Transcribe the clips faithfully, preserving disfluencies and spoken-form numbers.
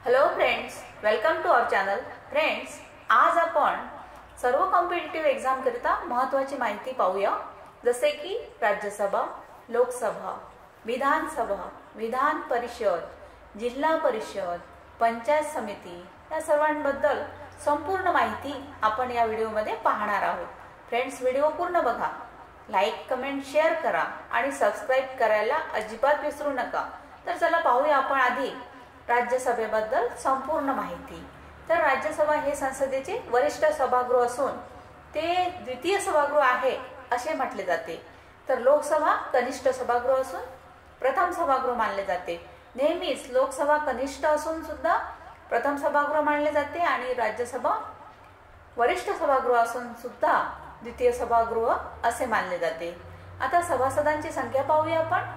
Hello friends, welcome to our channel. Friends, आज आपण सर्व कॉम्पिटिटिव्ह एक्झाम करिता महत्त्वाची माहिती पाहूया. जसे की राज्यसभा, लोकसभा, विधानसभा, विधान परिषद, जिल्हा परिषद, पंचायत समिती या सर्वांबद्दल संपूर्ण माहिती आपण या व्हिडिओमध्ये पाहणार आहोत. फ्रेंड्स, व्हिडिओ पूर्ण बघा, लाईक, कमेंट, शेअर करा आणि सबस्क्राईब करायला अजिबात विसरू नका. तर चला पाहूया आपण आधी राज्यसभेबद्दल संपूर्ण माहिती. तर राज्यसभा हे संसदेचे वरिष्ठ सभागृह असून ते द्वितीय सभागृह आहे असे म्हटले जाते. तर लोकसभा कनिष्ठ सभागृह असून प्रथम सभागृह मानले जाते. नेहमीच लोकसभा कनिष्ठ असून सुद्धा प्रथम सभागृह मानले जाते आणि राज्यसभा वरिष्ठ सभागृह असून सुद्धा द्वितीय सभागृह असे मानले जाते. आता सभासदांची संख्या पाहूया आपण.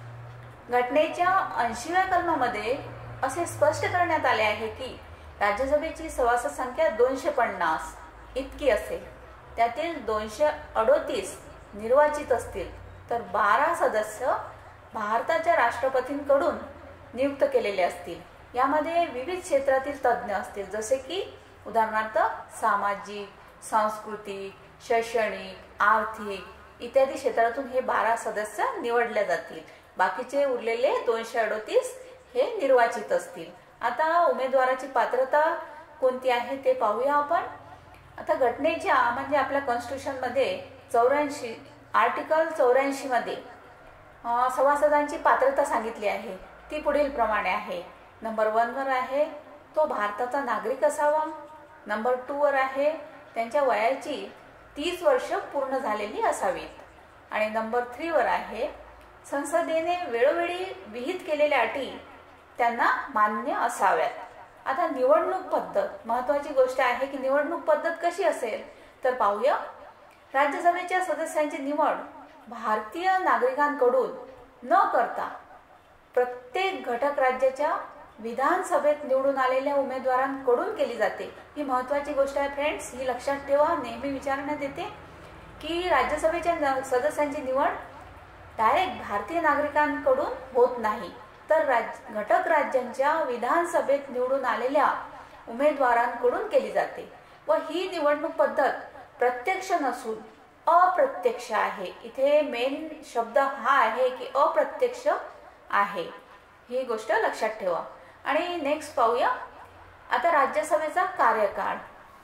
घटनेच्या ऐंशीव्या कलमामध्ये असे स्पष्ट करण्यात आले आहे की राज्यसभेची सभासद संख्या दोनशे पन्नास इतकी असेल. त्यातील दोनशे अडोतीस निर्वाचित असतील तर बारा सदस्य भारताच्या राष्ट्रपतींकडून नियुक्त केलेले असतील. यामध्ये विविध क्षेत्रातील तज्ज्ञ असतील, जसे की उदाहरणार्थ सामाजिक, सांस्कृतिक, शैक्षणिक, आर्थिक इत्यादी क्षेत्रातून हे बारा सदस्य निवडले जातील. बाकीचे उरलेले दोनशे अडोतीस हे निर्वाचित असतील. आता उमेदवाराची पात्रता कोणती आहे ते पाहूया आपण. आता घटनेच्या म्हणजे आपल्या कॉन्स्टिट्यूशन मध्ये चौऱ्याऐंशी आर्टिकल चौऱ्याऐंशी मध्ये सभासदांची पात्रता सांगितली आहे. ती पुढील प्रमाणे आहे. नंबर वन वर आहे तो भारताचा नागरिक असावा. नंबर टू वर आहे त्यांच्या वयाची तीस वर्ष पूर्ण झालेली असावीत. आणि नंबर थ्री वर आहे संसदेने वेळोवेळी विहित केलेल्या अटी त्यांना मान्य असाव्यात. आता निवडणूक पद्धत महत्त्वाची गोष्ट आहे की निवडणूक पद्धत कशी असेल तर पाहूया. राज्यसभेच्या सदस्यांची निवड भारतीय नागरिकांकडून न करता प्रत्येक घटक राज्याच्या विधानसभेत निवडून आलेल्या उमेदवारांकडून केली जाते. ही महत्त्वाची गोष्ट आहे फ्रेंड्स, ही लक्षात ठेवा. नेहमी विचारण्यात येते की राज्यसभेच्या सदस्यांची निवड डायरेक्ट भारतीय नागरिकांकडून होत नाही, तर राज घटक राज्यांच्या विधानसभेत निवडून आलेल्या उमेदवारांकडून केली जाते. व ही निवडणूक पद्धत प्रत्यक्ष नसून अप्रत्यक्ष आहे. इथे मेन शब्द हा आहे की अप्रत्यक्ष आहे. ही गोष्ट लक्षात ठेवा. आणि नेक्स्ट पाहूया. आता राज्यसभेचा कार्यकाळ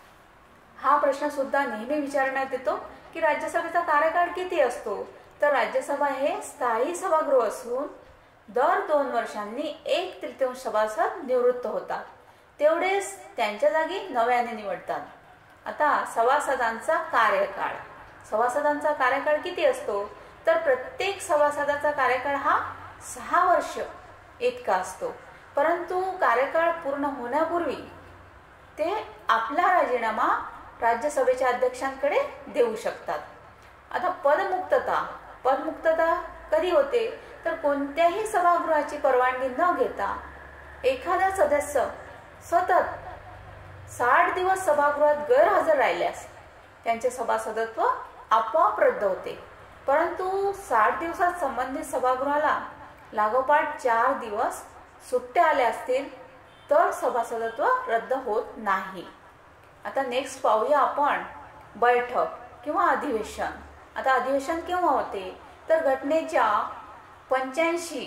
हा प्रश्न सुद्धा नेहमी विचारण्यात येतो की राज्यसभेचा कार्यकाळ किती असतो. तर राज्यसभा हे स्थायी सभागृह असून दर दोन वर्षांनी एक तृतीयांश सभासद निवृत्त होतात. तेवढेच त्यांच्या जागी नव्याने निवडतात. आता सभासदांचा कार्यकाळ सभासदांचा कार्यकाळ किती असतो तर प्रत्येक सभासदाचा कार्यकाळ हा सहा वर्ष इतका असतो. परंतु कार्यकाळ पूर्ण होण्यापूर्वी ते आपला राजीनामा राज्यसभेच्या अध्यक्षांकडे देऊ शकतात. आता पदमुक्तता पदमुक्तता कधी होते तर कोणत्याही सभागृहाची परवानगी न घेता एखादा सदस्य सतत साठ दिवस सभागृहात गैरहजर राहिल्यास त्यांचे सभासदत्व आपोआप रद्द होते. परंतु साठ दिवसात संबंधित सभागृहाला लागोपाठ चार दिवस सुट्ट्या आल्या असतील तर सभासदत्व रद्द होत नाही. आता नेक्स्ट पाहूया आपण बैठक किंवा अधिवेशन. आता अधिवेशन केव्हा होते तर घटनेच्या पंच्याऐंशी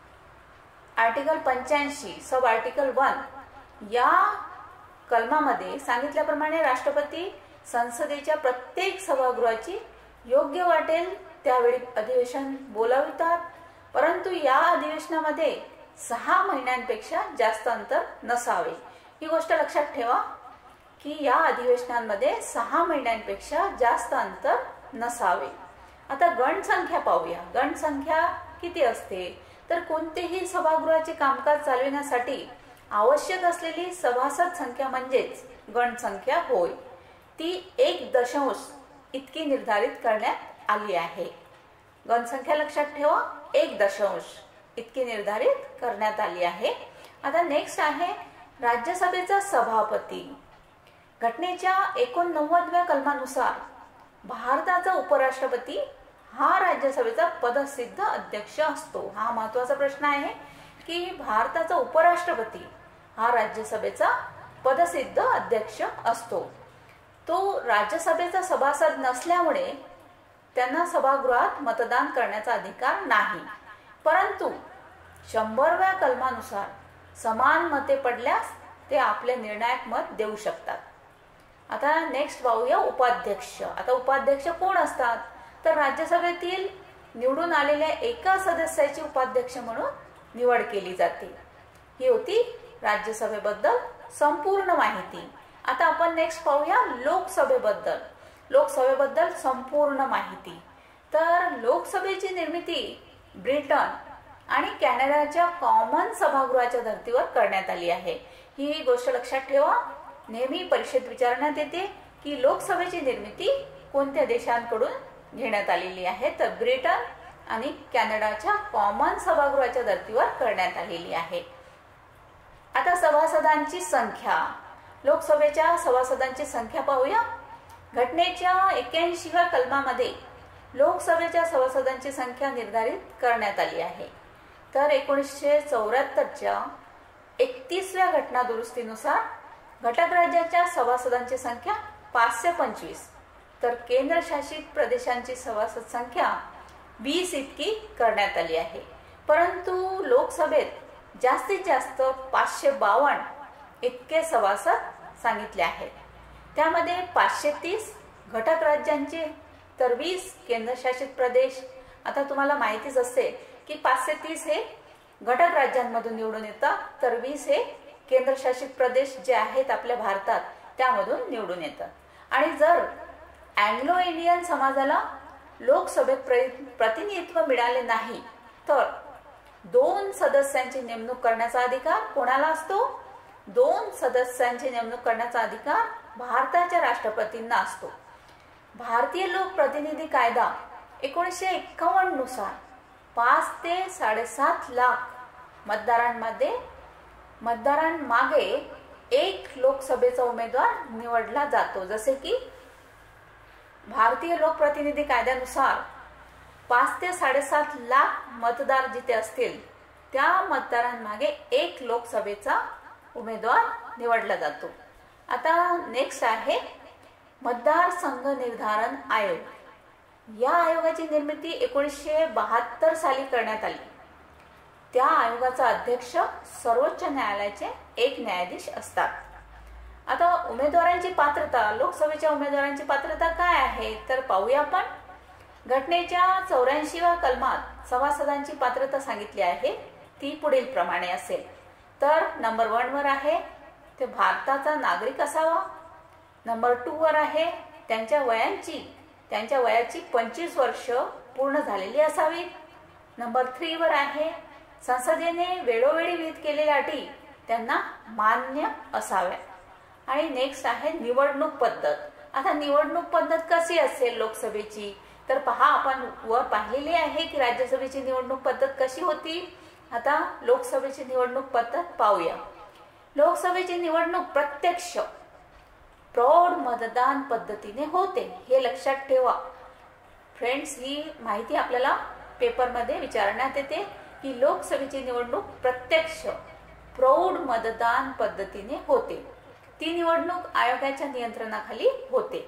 आर्टिकल पंच्याऐंशी सब आर्टिकल वन या कलमामध्ये सांगितल्याप्रमाणे राष्ट्रपती संसदेच्या प्रत्येक सभागृहाची योग्य वाटेल त्यावेळी अधिवेशन बोलावितात. परंतु या अधिवेशनामध्ये सहा महिन्यांपेक्षा जास्त अंतर नसावे. ही गोष्ट लक्षात ठेवा की या अधिवेशनांमध्ये सहा महिन्यांपेक्षा जास्त अंतर नसावे. आता गणसंख्या पाहूया. गणसंख्या किती असते तर कोणतेही सभागृहाचे कामकाज चालविण्यासाठी आवश्यक असलेली सभासद संख्या म्हणजेच गणसंख्या होय. ती एक दशांश इतकी निर्धारित करण्यात आली आहे. गणसंख्या लक्षात ठेवा, एक दशांश इतकी निर्धारित करण्यात आली आहे. आता नेक्स्ट आहे राज्यसभेचा सभापती. घटनेच्या एकोणनव्वदव्या कलमानुसार भारताचा उपराष्ट्रपती हा राज्यसभेचा पदसिद्ध अध्यक्ष असतो. हा महत्त्वाचा प्रश्न आहे की भारताचा उपराष्ट्रपती हा राज्यसभेचा पदसिद्ध अध्यक्ष असतो. तो राज्यसभेचा सभासद नसल्यामुळे त्यांना सभागृहात मतदान करण्याचा अधिकार नाही. परंतु शंभरव्या कलमानुसार समान मते पडल्यास ते आपले निर्णायक मत देऊ शकतात. आता नेक्स्ट पाहूया उपाध्यक्ष. आता उपाध्यक्ष कोण असतात? तर राज्यसभेतील निवडून आलेल्या एका सदस्याची उपाध्यक्ष म्हणून निवड केली जाते. ही होती राज्यसभेबद्दल संपूर्ण माहिती. आता आपण नेक्स्ट पाहूया लोकसभेबद्दल. लोकसभेबद्दल संपूर्ण माहिती. तर लोकसभेची निर्मिती ब्रिटन आणि कॅनडाच्या कॉमन सभागृहाच्या धर्तीवर करण्यात आली आहे. ही गोष्ट लक्षात ठेवा. नेहमी परीक्षेत विचारण्यात येते की लोकसभेची निर्मिती कोणत्या देशांकडून घेण्यात आलेली आहे? तर ब्रिटन आणि कॅनडाच्या कॉमन सभागृहाच्या धर्तीवर करण्यात आलेली आहे. आता सभासदांची संख्या. लोकसभेच्या सभासदांची संख्या पाहूया. घटनेच्या एक्क्याऐंशीव्या कलमामध्ये लोकसभेच्या सभासदांची संख्या निर्धारित करण्यात आली आहे. तर एकोणीसशे चौऱ्याहत्तरच्या एकतीसव्या घटना दुरुस्तीनुसार घटक राज्याच्या सभासदांची संख्या पाचशे पंचवीस तर केंद्रशासित प्रदेशांची सभासद संख्या वीस इतकी करण्यात आली आहे. परंतु लोकसभेत जास्तीत जास्त पाचशे बावन्न इतके सभासद सांगितले आहेत. त्यामध्ये पाचशे तीस घटक राज्यांचे तर वीस केंद्रशासित प्रदेश. आता तुम्हाला माहितीच असेल की पाचशे तीस हे घटक राज्यांमधून निवडून येतात तर वीस हे केंद्रशासित प्रदेश जे आहेत आपल्या भारतात त्यामधून निवडून येतात. आणि जर अँग्लो इंडियन समाजाला लोकसभेत प्रतिनिधित्व मिळाले नाही तर दोन सदस्यांची नेमणूक करण्याचा अधिकार कोणाला असतो? दोन सदस्यांची नेमणूक करण्याचा अधिकार भारताच्या राष्ट्रपतींना असतो. भारतीय लोक प्रतिनिधी कायदा एकोणीसशे एक्कावन्न नुसार पाच ते साडेसात लाख मतदारांमध्ये मतदारांमागे एक लोकसभेचा उमेदवार निवडला जातो. जसे की भारतीय लोकप्रतिनिधी कायद्यानुसार पाच ते साडेसात लाख मतदार जिथे असतील त्या मतदारांमागे एक लोकसभेचा उमेदवार निवडला जातो. आता नेक्स्ट आहे मतदार संघ निर्धारण आयोग. या आयोगाची निर्मिती एकोणीसशे बहात्तर साली करण्यात आली. त्या आयोगाचा अध्यक्ष सर्वोच्च न्यायालयाचे एक न्यायाधीश असतात. आता उमेदवारांची पात्रता. लोकसभेच्या उमेदवारांची पात्रता काय आहे तर पाहूया आपण. घटनेच्या चौऱ्याऐंशीव्या कलमात सभासदांची पात्रता सांगितली आहे. ती पुढील प्रमाणे असेल. तर नंबर वन वर आहे ते भारताचा नागरिक असावा. नंबर टू वर आहे त्यांच्या वयांची त्यांच्या वयाची पंचवीस वर्ष पूर्ण झालेली असावी. नंबर थ्री वर आहे संसदेने वेळोवेळी विहित केलेल्या अटी त्यांना मान्य असाव्या. आणि नेक्स्ट आहे निवडणूक पद्धत. आता निवडणूक पद्धत कशी असेल लोकसभेची तर पहा, आपण वर पाहिलेली आहे की राज्यसभेची निवडणूक पद्धत कशी होती. आता लोकसभेची निवडणूक पद्धत पाहूया. लोकसभेची निवडणूक प्रत्यक्ष प्रौढ मतदान पद्धतीने होते. हे लक्षात ठेवा फ्रेंड्स. ही माहिती आपल्याला पेपरमध्ये विचारण्यात येते की लोकसभेची निवडणूक प्रत्यक्ष प्रौढ मतदान पद्धतीने होते. ती निवडणूक आयोगाच्या नियंत्रणाखाली होते.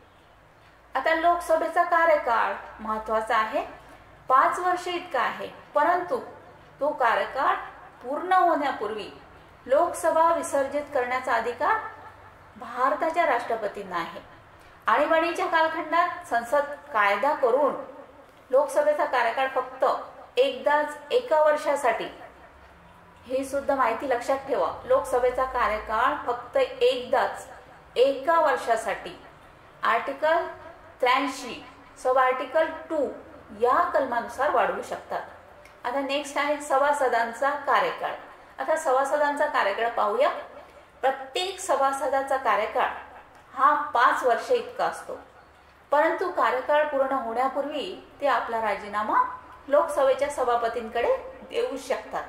आता लोकसभेचा कार्यकाळ महत्वाचा आहे. पाच वर्ष इतका आहे. परंतु तो कार्यकाळ पूर्ण होण्यापूर्वी लोकसभा विसर्जित करण्याचा अधिकार भारताच्या राष्ट्रपतींना आहे. आणीबाणीच्या कालखंडात संसद कायदा करून लोकसभेचा कार्यकाळ फक्त एकदाच एका वर्षासाठी. ही सुद्धा माहिती लक्षात ठेवा. लोकसभेचा कार्यकाळ फक्त एकदाच एका वर्षासाठी आर्टिकल त्र्याऐंशी सब आर्टिकल टू या कलमानुसार वाढवू शकतात. आता नेक्स्ट आहे सभासदांचा कार्यकाळ. आता सभासदांचा कार्यकाळ पाहूया. प्रत्येक सभासदाचा कार्यकाळ हा पाच वर्ष इतका असतो. परंतु कार्यकाळ पूर्ण होण्यापूर्वी ते आपला राजीनामा लोकसभेच्या सभापतींकडे देऊ शकतात.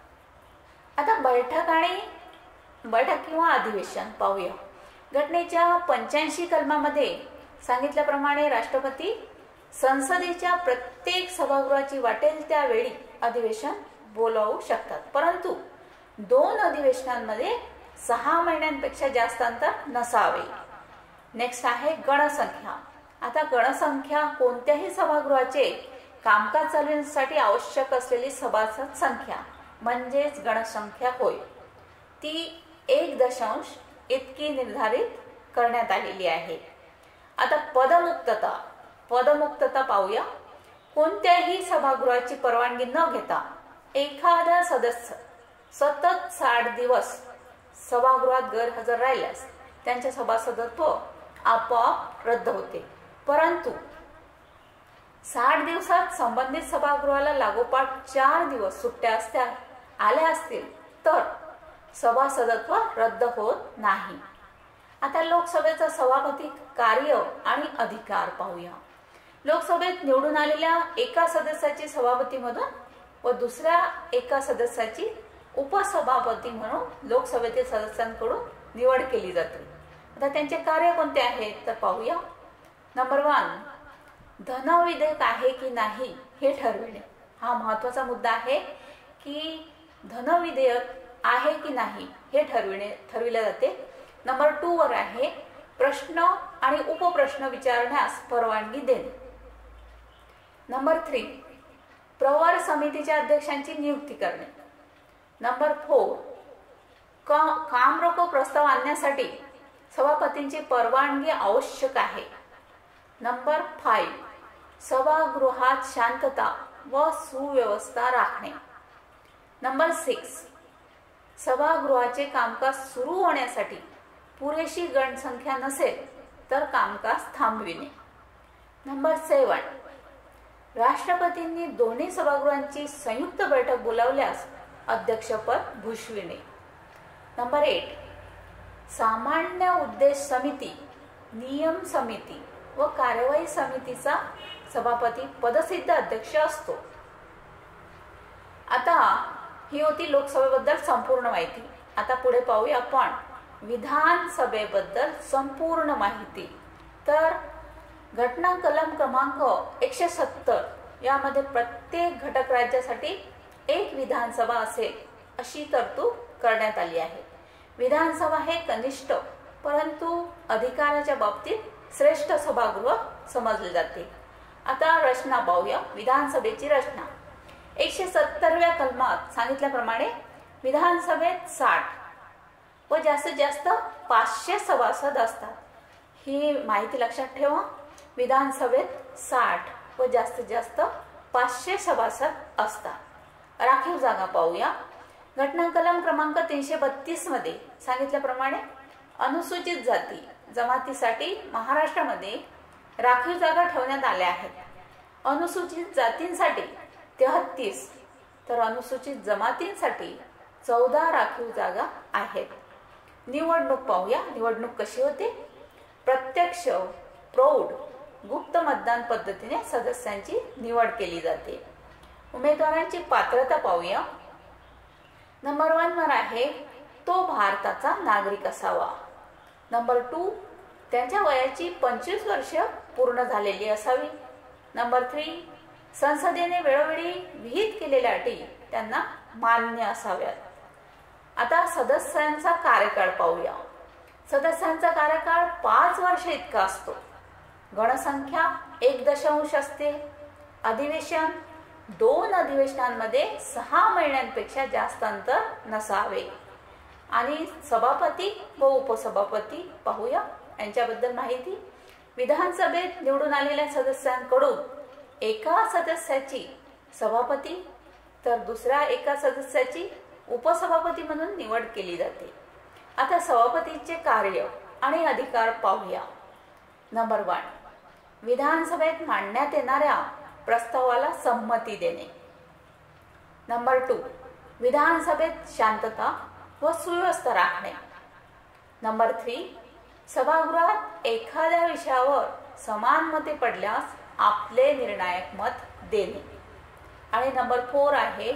आता बैठक आणि बैठक किंवा अधिवेशन पाहूया. घटनेच्या पंच्याऐंशी कलमामध्ये सांगितल्याप्रमाणे राष्ट्रपती संसदेच्या प्रत्येक सभागृहाची वाटेल त्यावेळी अधिवेशन बोलावू शकतात. परंतु दोन अधिवेशनांमध्ये सहा महिन्यांपेक्षा जास्त अंतर नसावे. नेक्स्ट आहे गणसंख्या. आता गणसंख्या कोणत्याही सभागृहाचे कामकाज चालविण्यासाठी आवश्यक असलेली सभासद संख्या म्हणजेच गणसंख्या होय. ती एक दशांश इतकी निर्धारित करण्यात आलेली आहे. आता पदमुक्तता. पदमुक्तता पाहूया. कोणत्याही सभागृहाची परवानगी न घेता एखादा सदस्य सतत साठ दिवस सभागृहात गैरहजर राहिल्यास त्यांचे सभासदत्व आपोआप रद्द होते. परंतु साठ दिवसात संबंधित सभागृहाला लागोपाठ चार दिवस सुट्ट्या असत्या आल्या असतील तर सभासदत्व रद्द होत नाही. आता लोकसभेचा सभापती कार्य आणि अधिकार पाहूया. लोकसभेत निवडून आलेल्या एका सदस्याची सभापतीमधून व दुसऱ्या एका सदस्याची उपसभापती म्हणून लोकसभेतील सदस्यांकडून निवड केली जाते. आता त्यांचे कार्य कोणते आहेत तर पाहूया. नंबर वन, धनविधेयक आहे की नाही हे ठरविणे. हा महत्वाचा मुद्दा आहे की धनविधेयक आहे की नाही हे ठरविणे ठरविले जाते. नंबर टू वर आहे प्रश्न आणि उपप्रश्न विचारण्यास परवानगी देणे. नंबर थ्री, प्रवर समितीच्या अध्यक्षांची नियुक्ती करणे. नंबर फोर, काम रोको प्रस्ताव आणण्यासाठी सभापतींची परवानगी आवश्यक आहे. नंबर फाईव्ह, सभागृहात शांतता व सुव्यवस्था राखणे. नंबर सिक्स, सभागृहाचे कामकाज सुरू होण्यासाठी पुरेशी गणसंख्या नसेल तर कामकाज थांबविणे. नंबर सेवन, राष्ट्रपतींनी दोन्ही सभागृहांची संयुक्त बैठक बोलावल्यास अध्यक्षपद भूषविणे. नंबर एट, सामान्य उद्देश समिती, नियम समिती व कार्यवाही समितीचा सभापती पदसिद्ध अध्यक्ष असतो. आता ही होती लोकसभेबद्दल संपूर्ण माहिती. आता पुढे पाहूया आपण विधानसभेबद्दल संपूर्ण माहिती. तर घटना कलम क्रमांक एकशे सत्तर यामध्ये प्रत्येक घटक राज्यासाठी एक विधानसभा असेल अशी तरतूद करण्यात आली आहे. विधानसभा हे कनिष्ठ परंतु अधिकाराच्या बाबतीत श्रेष्ठ सभागृह समजले जाते. आता रचना पाहूया. विधानसभेची रचना. एकशे सत्तरव्या कलमात सांगितल्याप्रमाणे विधानसभेत साठ व जास्तीत जास्त पाचशे सभासद असतात. ही माहिती लक्षात ठेवा. विधानसभेत साठ व जास्तीत जास्त पाचशे सभासद असतात. राखीव जागा पाहूया. घटना कलम क्रमांक तीनशे बत्तीस मध्ये सांगितल्याप्रमाणे अनुसूचित जाती जमातीसाठी महाराष्ट्रामध्ये राखीव जागा ठेवण्यात आल्या आहेत. अनुसूचित जातींसाठी तेहतीस तर अनुसूचित जमातींसाठी चौदा राखीव जागा आहेत. निवडणूक पाहूया. निवडणूक कशी होते? प्रत्यक्ष, प्रौढ, गुप्त मतदान पद्धतीने सदस्यांची निवड केली जाते. उमेदवारांची पात्रता पाहूया. नंबर वन वर आहे तो भारताचा नागरिक असावा. नंबर टू, त्यांच्या वयाची पंचवीस वर्ष पूर्ण झालेली असावी. नंबर थ्री, संसदेने वेळोवेळी विहित केलेल्या अटी त्यांना मान्य असाव्यात. आता सदस्यांचा कार्यकाळ पाहूया. सदस्यांचा कार्यकाळ पाच वर्ष इतका असतो. गणसंख्या एक दशांश असते. अधिवेशन दोन अधिवेशनांमध्ये सहा महिन्यांपेक्षा जास्त अंतर नसावे. आणि सभापती व उपसभापती पाहूया यांच्याबद्दल माहिती. विधानसभेत निवडून आलेल्या सदस्यांकडून एका सदस्याची सभापती तर दुसऱ्या एका सदस्याची उपसभापती म्हणून निवड केली जाते. आता सभापतीचे कार्य आणि अधिकार पाहूया. नंबर वन, विधानसभेत मांडण्यात येणाऱ्या प्रस्तावाला संमती देणे. नंबर टू, विधानसभेत शांतता व सुव्यवस्था राखणे. नंबर थ्री, सभागृहात एखाद्या विषयावर समान मते पडल्यास आपले निर्णायक मत देणे. आणि नंबर फोर आहे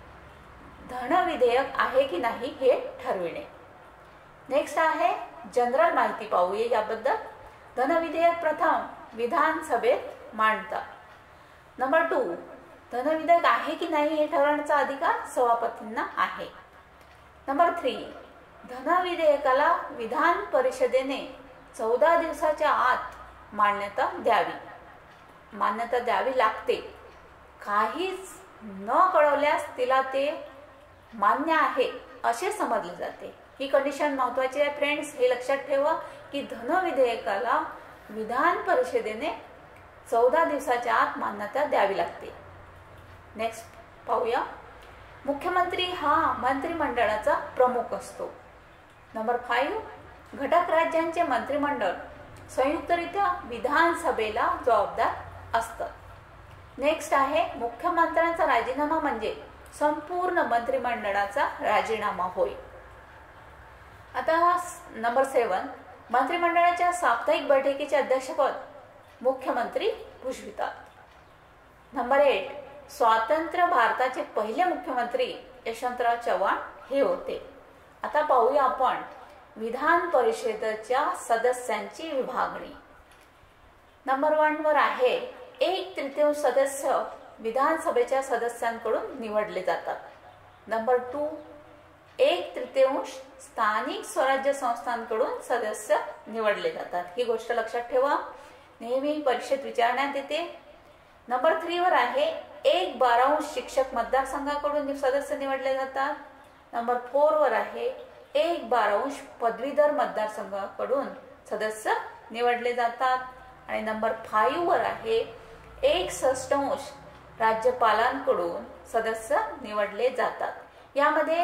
धन विधेयक आहे की नाही हे ठरविणे. नेक्स्ट आहे जनरल माहिती पाहूया याबद्दल. धन विधेयक प्रथम विधानसभेत मांडतात. नंबर टू, धन विधेयक आहे की नाही हे ठरवण्याचा अधिकार सभापतींना आहे. नंबर थ्री, धन विधेयकाला विधान परिषदेने चौदा दिवसाच्या आत मान्यता द्यावी. मान्यता द्यावी लागते. काहीच न कळवल्यास तिला ते मान्य आहे असे समजले जाते. ही कंडिशन महत्त्वाची आहे फ्रेंड्स. हे लक्षात ठेवा की धन विधेयकाला विधान परिषदेने चौदा दिवसाच्या आत मान्यता द्यावी लागते. नेक्स्ट पाहूया. मुख्यमंत्री हा मंत्रिमंडळाचा प्रमुख असतो. नंबर फाईव्ह, घटक राज्यांचे मंत्रिमंडळ संयुक्तरित्या विधानसभेला जबाबदार असतात. नेक्स्ट आहे मुख्यमंत्र्यांचा राजीनामा म्हणजे संपूर्ण मंत्रिमंडळाचा राजीनामा होय. आता नंबर सेवन, मंत्रिमंडळाच्या साप्ताहिक बैठकीचे अध्यक्षपद मुख्यमंत्री भूषवितात. नंबर एट, स्वातंत्र्य भारताचे पहिले मुख्यमंत्री यशवंतराव चव्हाण हे होते. आता पाहूया आपण विधान परिषदेच्या सदस्यांची विभागणी. नंबर वन वर आहे एक तृतीयांश सदस्य विधानसभेच्या सदस्यांकडून निवडले जातात. नंबर टू, एक तृतीयांश स्थानिक स्वराज्य संस्थांकडून सदस्य निवडले जातात. ही गोष्ट लक्षात ठेवा, नेहमी परीक्षेत विचारण्यात येते. नंबर थ्री वर आहे एक बारांश शिक्षक मतदारसंघाकडून सदस्य निवडले जातात. नंबर फोर वर आहे एक बारांश पदवीधर मतदारसंघाकडून सदस्य निवडले जातात. आणि नंबर फाईव्ह वर आहे एक षष्ठांश राज्यपालांकडून सदस्य निवडले जातात. यामध्ये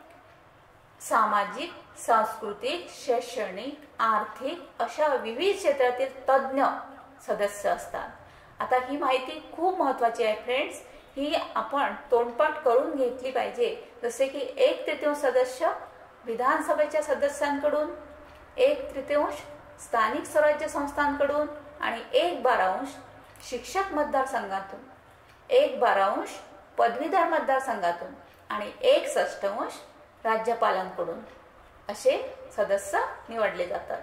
सामाजिक, सांस्कृतिक, शैक्षणिक, आर्थिक अशा विविध क्षेत्रातील तज्ज्ञ सदस्य असतात. आता ही माहिती खूप महत्त्वाची आहे फ्रेंड्स. ही आपण तोंडपाठ करून घेतली पाहिजे. जसे की एक तृतीयांश सदस्य विधानसभेच्या सदस्यांकडून, एक तृतीयांश स्थानिक स्वराज्य संस्थांकडून आणि एक बारांश शिक्षक मतदारसंघातून, एक बारांश पदवीधर मतदारसंघातून आणि एक षष्ठांश राज्यपालांकडून असे सदस्य निवडले जातात.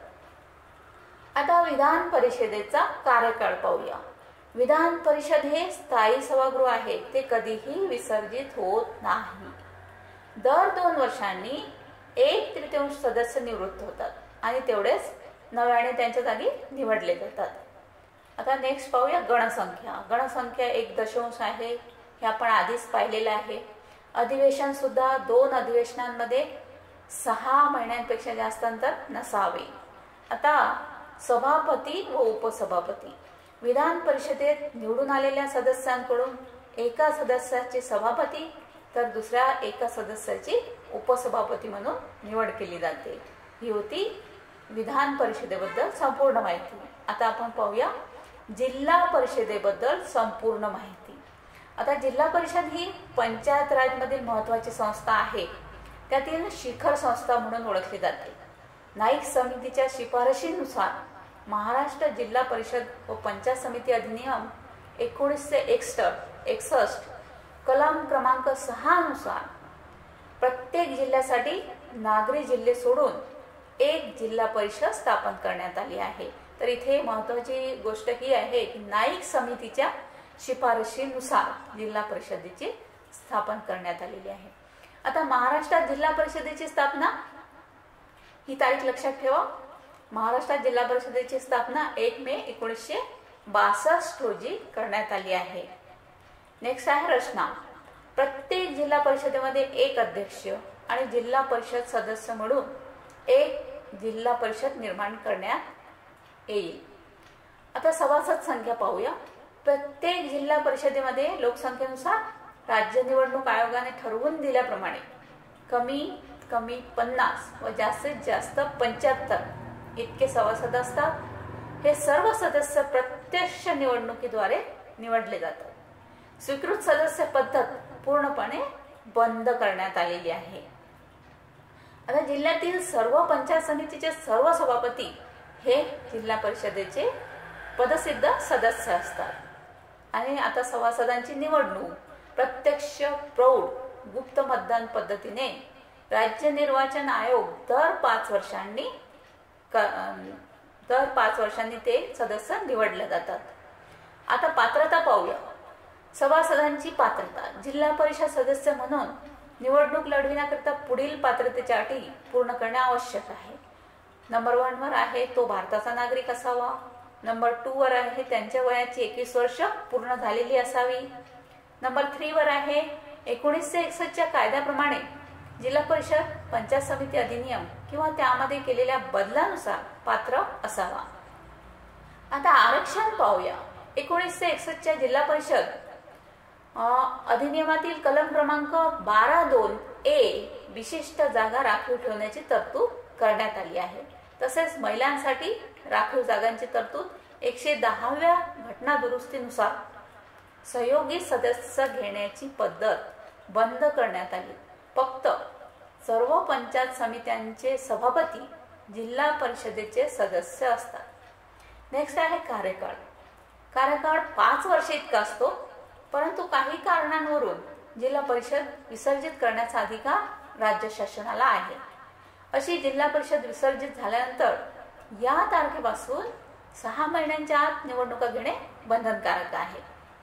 आता विधान परिषदेचा कार्यकाळ पाहूया. विधान परिषद हे स्थायी सभागृह आहे. ते कधीही विसर्जित होत नाही. दर दोन वर्षांनी एक तृतीयांश सदस्य निवृत्त होतात आणि तेवढेच नव्याने त्यांच्या जागी निवडले जातात. आता नेक्स्ट पाहूया गणसंख्या. गणसंख्या एक दशांश आहे. हे आपण आधीच पाहिलेलं आहे. अधिवेशन सुद्धा दोन अधिवेशनांमध्ये सहा महिन्यांपेक्षा जास्त अंतर नसावे. आता सभापती व उपसभापती. विधान परिषदेत निवडून आलेल्या सदस्यांकडून एका सदस्याचे सभापती तर दुसऱ्या एका सदस्याची उपसभापती म्हणून निवड केली जाते. ही होती विधान परिषदेबद्दल संपूर्ण माहिती. आता आपण पाहूया जिल्हा परिषदेबद्दल संपूर्ण माहिती. आता जिल्हा परिषद ही पंचायत राजमधील महत्त्वाची संस्था आहे. त्यातील शिखर संस्था म्हणून ओळखली जाते. नाईक समितीच्या शिफारशीनुसार महाराष्ट्र जिल्हा परिषद व पंचायत समिती अधिनियम एकोणीसशे एकसष्ट एकसष्ट कलम क्रमांक सहा नुसार प्रत्येक जिल्ह्यासाठी नागरी जिल्हे सोडून एक जिल्हा परिषद स्थापन करण्यात आली आहे. तर इथे महत्त्वाची गोष्ट ही आहे की नाईक समितीच्या शिफारशीनुसार जिल्हा परिषदेची स्थापन करण्यात आलेली आहे. आता महाराष्ट्रात जिल्हा परिषदेची स्थापना, ही तारीख लक्षात ठेवा. महाराष्ट्रात जिल्हा परिषदेची स्थापना एक मे एकोणीसशे बासष्ट रोजी करण्यात आली आहे. नेक्स्ट आहे रचना. प्रत्येक जिल्हा परिषदेमध्ये एक अध्यक्ष आणि जिल्हा परिषद सदस्य म्हणून एक जिल्हा परिषद निर्माण करण्यात येईल. आता सभासद संख्या पाहूया. प्रत्येक जिल्हा परिषदेमध्ये लोकसंख्येनुसार राज्य निवडणूक आयोगाने ठरवून दिल्याप्रमाणे कमीत कमी पन्नास व जास्तीत जास्त पंच्याहत्तर इतके सभासद असतात. हे सर्व सदस्य प्रत्यक्ष निवडणुकीद्वारे निवडले जातात. स्वीकृत सदस्य पद्धत पूर्णपणे बंद करण्यात आलेली आहे. आता जिल्ह्यातील सर्व पंचायत समितीचे सर्व सभापती हे जिल्हा परिषदेचे पदसिद्ध सदस्य असतात. आणि आता सभासदांची निवडणूक प्रत्यक्ष, प्रौढ, गुप्त मतदान पद्धतीने राज्य निर्वाचन आयोग दर पाच वर्षांनी दर पाच वर्षांनी ते सदस्य निवडले जातात. आता पात्रता पाहूया. सभासदांची पात्रता. जिल्हा परिषद सदस्य म्हणून निवडणूक लढविण्याकरिता पुढील पात्रतेच्या अटी पूर्ण करणे आवश्यक आहे. नंबर वन वर आहे तो भारताचा नागरिक असावा. नंबर टू वर आहे त्यांच्या वयाची एकवीस वर्ष पूर्ण झालेली असावी. नंबर थ्री वर आहे एकोणीसशे एकसष्टच्या कायद्याप्रमाणे जिल्हा परिषद पंचायत समिती अधिनियम किंवा त्यामध्ये केलेल्या बदलानुसार पात्र असावा. आता आरक्षण पाहूया. एकोणीसशे एकसष्टच्या जिल्हा परिषद अधिनियमातील कलम क्रमांक बारा दोन ए विशिष्ट जागा राखीव ठेवण्याची तरतूद करण्यात आली आहे. तसेच महिलांसाठी राखीव जागांची तरतूद एकशे दहाव्या घटना दुरुस्तीनुसार सहयोगी सदस्य घेण्याची पद्धत बंद करण्यात आली. फक्त सर्व पंचायत समित्यांचे सभापती जिल्हा परिषदेचे सदस्य असतात. नेक्स्ट आहे कार्यकाळ. कार्यकाळ पाच वर्ष इतका असतो, परंतु काही कारणांवरून जिल्हा परिषद विसर्जित करण्याचा अधिकार राज्य शासनाला आहे. अशी जिल्हा परिषद विसर्जित झाल्यानंतर या तारखेपासून सहा महिन्यांच्या आत निवडणुका घेणे बंधनकारक आहे.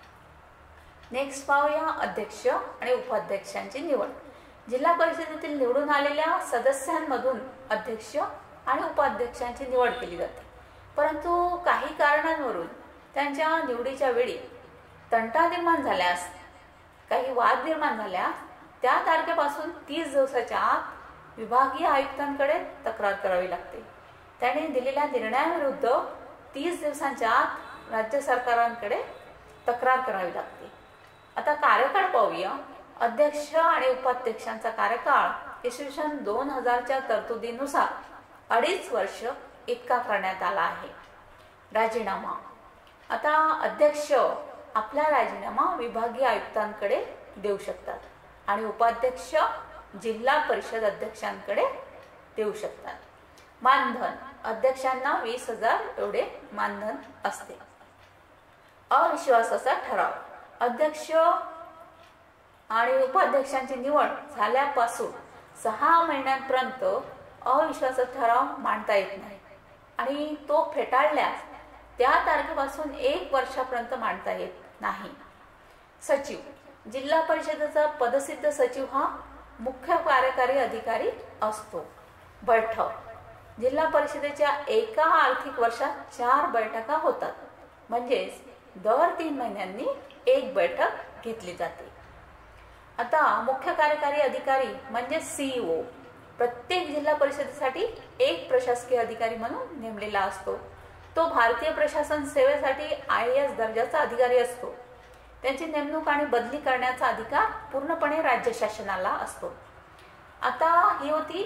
नेक्स्ट पाहूया अध्यक्ष आणि उपाध्यक्षांची निवड. जिल्हा परिषदेतील निवडून आलेल्या सदस्यांमधून अध्यक्ष आणि उपाध्यक्षांची निवड केली जाते, परंतु काही कारणांवरून त्यांच्या निवडीच्या वेळी तंटा निर्माण झाल्यास, काही वाद निर्माण झाल्यास त्या तारखेपासून तीस दिवसाच्या आत विभागीय आयुक्तांकडे तक्रार करावी लागते. त्याने दिलेल्या निर्णयाविरुद्ध तीस दिवसांच्या आत राज्य सरकारांकडे तक्रार करावी लागते. आता कार्यकाळ पाहूया. अध्यक्ष आणि उपाध्यक्षांचा कार्यकाळ इसवी सन दोन हजारच्या तरतुदीनुसार अडीच वर्ष इतका करण्यात आला आहे. राजीनामा. आता अध्यक्ष आपला राजीनामा विभागीय आयुक्तांकडे देऊ शकतात आणि उपाध्यक्ष जिल्हा परिषद अध्यक्षांकडे देऊ शकतात. मानधन. अध्यक्षांना वीस हजार एवढे मानधन असते. अविश्वासाचा ठराव. अध्यक्ष आणि उपाध्यक्षांची निवड झाल्यापासून सहा महिन्यांपर्यंत अविश्वासाचा ठराव मांडता येत नाही आणि तो फेटाळल्यास त्या तारखेपासून एक वर्षापर्यंत मांडता येत नाही. सचिव. जिल्हा परिषदेचा पदसिद्ध सचिव हा मुख्य कार्यकारी अधिकारी असतो. बैठक. जिल्हा परिषदेच्या एका आर्थिक वर्षात चार बैठका होतात, म्हणजेच दर तीन महिन्यांनी एक बैठक घेतली जाते. आता मुख्य कार्यकारी अधिकारी म्हणजे सीईओ प्रत्येक जिल्हा परिषदेसाठी एक प्रशासकीय अधिकारी म्हणून नेमलेला असतो. तो भारतीय प्रशासन सेवेसाठी आय ए एस दर्जाचा अधिकारी असतो. त्यांची नेमणूक आणि बदली करण्याचा अधिकार पूर्णपणे राज्य शासनाला असतो. आता ही होती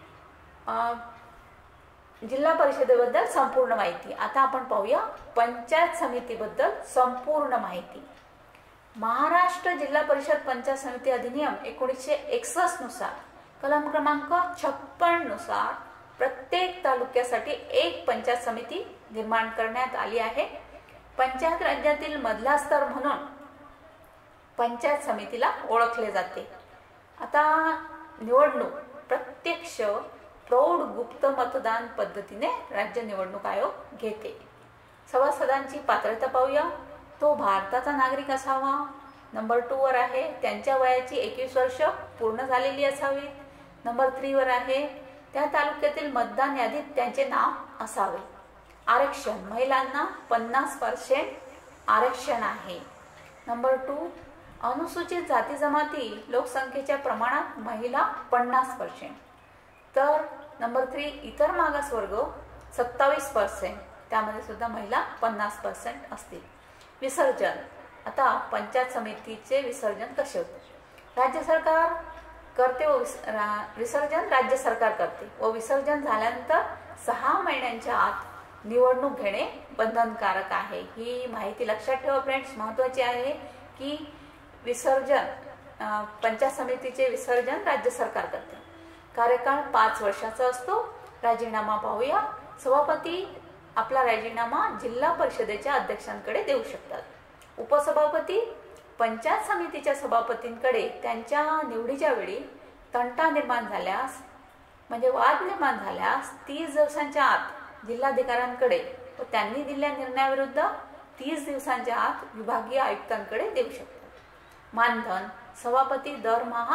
जिल्हा परिषदेबद्दल संपूर्ण माहिती. आता आपण पाहूया पंचायत समितीबद्दल संपूर्ण माहिती. महाराष्ट्र जिल्हा परिषद पंचायत समिती अधिनियम एकोणीसशे एकसष्ट नुसार कलम क्रमांक छप्पन नुसार प्रत्येक तालुक्यासाठी एक पंचायत समिती निर्माण करण्यात आली आहे. पंचायत राज्यातील मधला स्तर म्हणून पंचायत समितीला ओळखले जाते. आता निवडणूक प्रत्यक्ष प्रौढ गुप्त मतदान पद्धतीने राज्य निवडणूक आयोग घेते. सभासदांची पात्रता पाहूया. तो भारताचा नागरिक असावा. नंबर टू वर आहे त्यांच्या वयाची एकवीस वर्ष पूर्ण झालेली असावी. नंबर थ्री वर आहे त्या तालुक्यातील मतदान यादीत त्यांचे नाव असावे. आरक्षण. महिलांना पन्नास पर्सेंट आरक्षण आहे. नंबर टू अनुसूचित जाती जमाती लोकसंख्येच्या प्रमाणात महिला पन्नास पर्सेंट. तर नंबर थ्री इतर मागासवर्ग सत्तावीस पर्सेंट, त्यामध्ये सुद्धा महिला पन्नास पर्सेंट असतील. विसर्जन. आता पंचायत समितीचे विसर्जन कसे होते? राज्य सरकार करते व विसर्जन राज्य सरकार करते व विसर्जन झाल्यानंतर सहा महिन्यांच्या आत निवडणूक घेणे बंधनकारक आहे. ही माहिती लक्षात ठेवा फ्रेंड्स, महत्त्वाची आहे की विसर्जन पंचायत समितीचे विसर्जन राज्य सरकार करते. कार्यकाळ पाच वर्षाचा असतो. राजीनामा पाहूया. सभापती आपला राजीनामा जिल्हा परिषदेच्या अध्यक्षांकडे देऊ शकतात. उपसभापती पंचायत समितीच्या सभापतींकडे त्यांच्या निवडीच्या वेळी तंटा निर्माण झाल्यास म्हणजे वाद निर्माण झाल्यास तीस दिवसांच्या आत जिल्हाधिकाऱ्यांकडे व त्यांनी दिलेल्या निर्णयाविरुद्ध तीस दिवसांच्या आत विभागीय आयुक्तांकडे देऊ शकतात. मानधन. सभापती दरमहा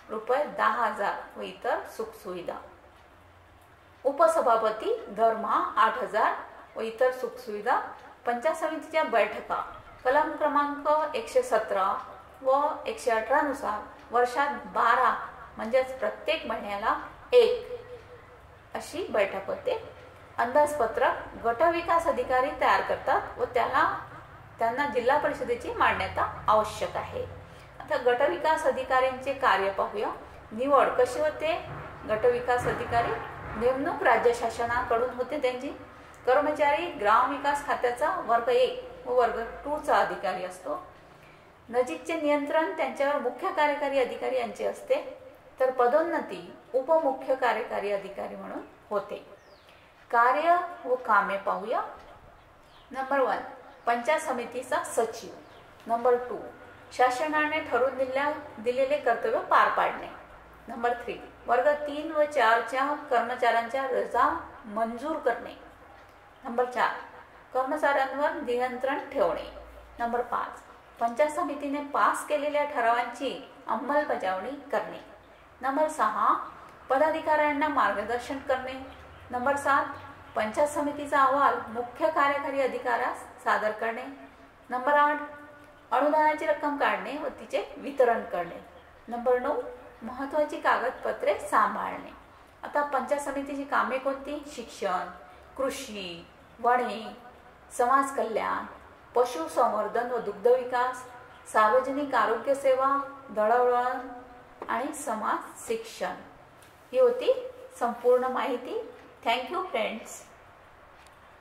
रुपये दहा हजार व इतर सुखसुविधा. उपसभापती दरमहा आठ हजार व इतर सुखसुविधा. पंचायत समितीच्या बैठका कलम क्रमांक एकशे सतरा व एकशे अठरा नुसार वर्षात बारा म्हणजेच प्रत्येक महिन्याला एक अशी बैठक होते. अंदाजपत्रक गटविकास अधिकारी तयार करतात व त्याला त्यांना जिल्हा परिषदेची मान्यता आवश्यक आहे. आता गटविकास अधिकाऱ्यांचे कार्य पाहूया. निवड कशी होते? गटविकास अधिकारी नेमणूक राज्य शासनाकडून होते. त्यांची कर्मचारी ग्रामविकास खात्याचा वर्ग एक व वर्ग टू चा अधिकारी असतो. नजीकचे नियंत्रण त्यांच्यावर मुख्य कार्यकारी अधिकारी यांचे असते, तर पदोन्नती उपमुख्य कार्यकारी अधिकारी म्हणून होते. कार्य व कामे पाहूया. नंबर वन, पंचायत समितीचा सचिव. नंबर टू, शासनाने ठरवून दिलेल्या दिलेले कर्तव्य पार पाडणे. नंबर थ्री, वर्ग तीन व चारच्या कर्मचाऱ्यांच्या रजा मंजूर करणे. नंबर चार, कर्मचाऱ्यांवर नियंत्रण ठेवणे. नंबर पाच, पंचायत समितीने पास केलेल्या ठरावांची अंमलबजावणी करणे. नंबर सहा, पदाधिकाऱ्यांना मार्गदर्शन करणे. नंबर सात, पंचायत समितीचा अहवाल मुख्य कार्यकारी अधिकाऱ्यास सादर करणे. नंबर आठ, अनुदानाची रक्कम काढणे व तिचे वितरण करणे. नंबर नऊ, महत्त्वाची कागदपत्रे सांभाळणे. आता पंचायत समितीची कामे कोणती? शिक्षण, कृषी, वने, समाज कल्याण, पशुसंवर्धन व दुग्ध विकास, सार्वजनिक आरोग्य सेवा, दळणवळण आणि समाज शिक्षण. ही होती संपूर्ण माहिती. Thank you friends.